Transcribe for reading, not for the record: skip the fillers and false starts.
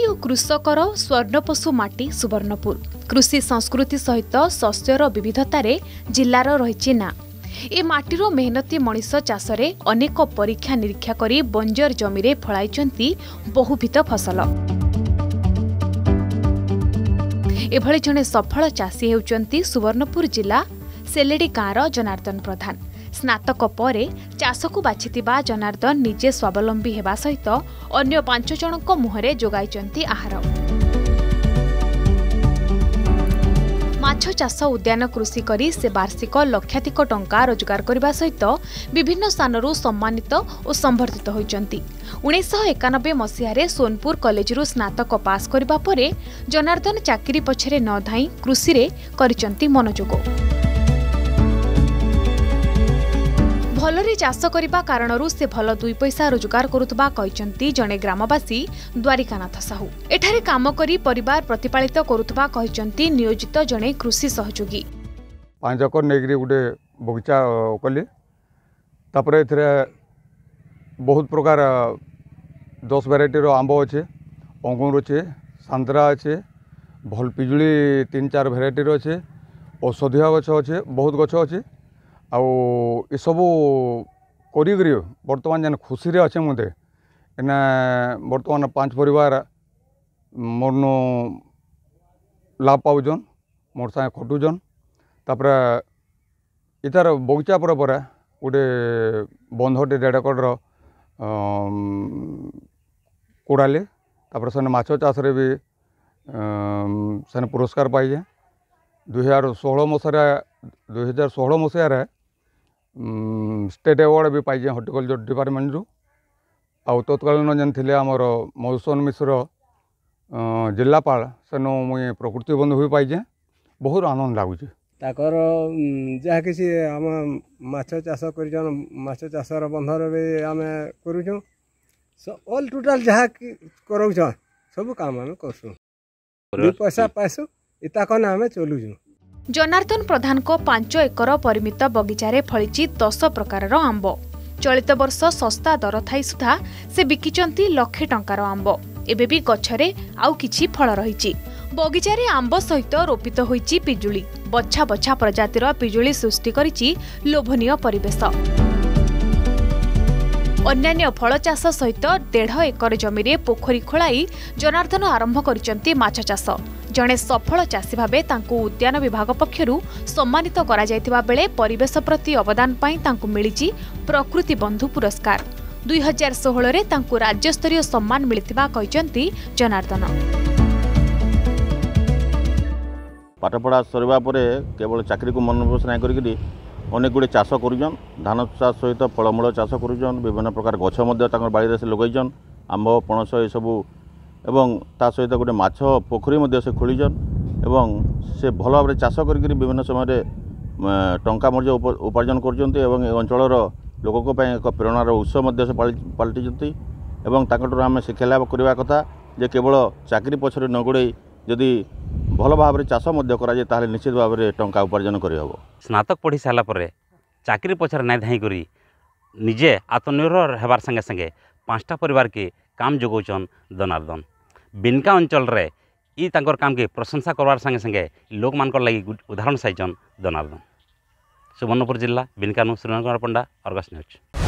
और कृषकर स्वर्णपशु माटी सुवर्णपुर कृषि संस्कृति सहित शस्यर विविधतार जिलार रही ना। ए माटीर मेहनती मनीष चाषरे अनेक परीक्षा निरीक्षा करी बंजर जमीरे फळाइचंती बहुविध फसल। एभଳି जने सफल चाषी हेउचंती सुवर्णपुर जिला सेलेडी गाँवर जनार्दन प्रधान। स्नातक परे चाषकु बाछिथिबा जनार्दन निजे स्वावलंबी हेबा सहित अन्य 5 जनक मुहरे जोगाइचंती आहार। माछ चाष उद्यान कृषि करी से वार्षिक लक्षाधिक टंका रोजगार करने सहित विभिन्न स्थानरू सम्मानित और संवर्धित होइचंती। 1991 मसीह सोनपुर कॉलेजरू स्नातक पास करबा परे जनार्दन चाकरी पछरे न धाई कृषि रे करिचंती मनोयोग। भलरे चाष करबा कारणरू से भल 2 पैसा रोजगार करुतबा कहिचंती जने ग्रामवासी द्वारिकानाथ साहू। एठारे काम करी परिवार प्रतिपालित करुतबा कहिचंती नियोजित जने कृषि सहयोगी। 5 एकर नेगरी गुटे बगीचा कली तापरे एथरे बहुत प्रकार 10 वेराइटी रो आंब अच्छे, अंगूर अच्छे, सांतरा अच्छे, भल पिजुली 3-4 वेराइटी रो अच्छे, औषधीय गछ अच्छे, बहुत गछ अच्छे। आउ ये सब करी बर्तमान जान खुशी रे अच्छे मते एना बर्तमान 5 परिवार मोरनो लाभ पाउजन, मोर सागे खटुजन। तापर इतार बगीचा पर गोटे बंधटे 1.5 एकड़ कोड़ाले तापर से माछ चाष भी से पुरस्कार पाइजे। 2016 मसीह स्टेट अवार्ड भी पाइजे हॉर्टिकल्चर डिपार्टमेंट रु। आउ तत्कालीन जेन थिले आमर मधुसूदन मिश्र जिलापाल सेनो मुई प्रकृति बंधु भी पाइजे। बहुत आनंद लगुच ताकर जहाँ किसी आम माछ चाष कर माछ चाषर बंधर भी आम करूँ ऑल टोटाल जहाँ करूँ सब काम आम कर 2 पैसा पाइसु इता कन आम चलुँ। जनार्दन प्रधान को 5 एकर परिमित बगीचारे फलिची 10 प्रकार आंब। चलित वर्ष सस्ता दर थाई सुधा से बिकिचंती लक्षे टंकार आंब। एबे भी गछरे आउ किछि फल रहिछि। बगीचारे आंब सहित रोपित होइछि पिजुली। बछा बछा प्रजातिर पिजुली सृष्टि करिछि लोभनीय परिवेश। अन्यान्य फल चाष सहित 1.5 एकर जमीरे पोखरी खोलाई जनार्दन आरंभ करिचंती माछ चाष। जणे सफल चाषी भावे तांकु उद्यान विभाग पक्षरु सम्मानित करा जायतिबा बेले परिवेश प्रति अवदान पाई तांकु मिलिछि प्रकृति बंधु पुरस्कार। 2016 रे तांकु राज्य स्तरीय सम्मान मिलिथिबा कहिचंती जनार्दन। पाठपढ़ा सरवा परे केवल चाकरी को मनोबस नहीं करी अनेक गुड़े चाष करुचन। धान चाष सहित फलमूल चाष करुचन। विभिन्न प्रकार गछ बाड़ी से लगेचन आंब पणस ये सबू एवं ता सहित गोटे माछ पोखरी से खोलीचन एवं से भल भाव चाष कर विभिन्न समय टंका मर्ज उपार्जन कर अंचल लोक एक प्रेरणार उत्स से पलटि आम शिक्षा लाभ करने कथा जे केवल चाकरी पछरे न गोड़े जदि भल भाव चाष कराए निश्चित भाव में टंका उपार्जन करहब। स्नातक पढ़ी सारा पर चाकरी पछरे नहीं धाई करी निजे आत्मनिर्भर होबार संगे संगे 5टा परिवार के काम जोगौचन जनार्दन। बिनका अंचल रे ई तांकर काम के प्रशंसा करवार संगे संगे लोक मानकर लगी उदाहरण साइचन जनार्दन। सुवर्णपुर जिला बिनका नु श्रीनगर पंडा अर्गस न्यूज।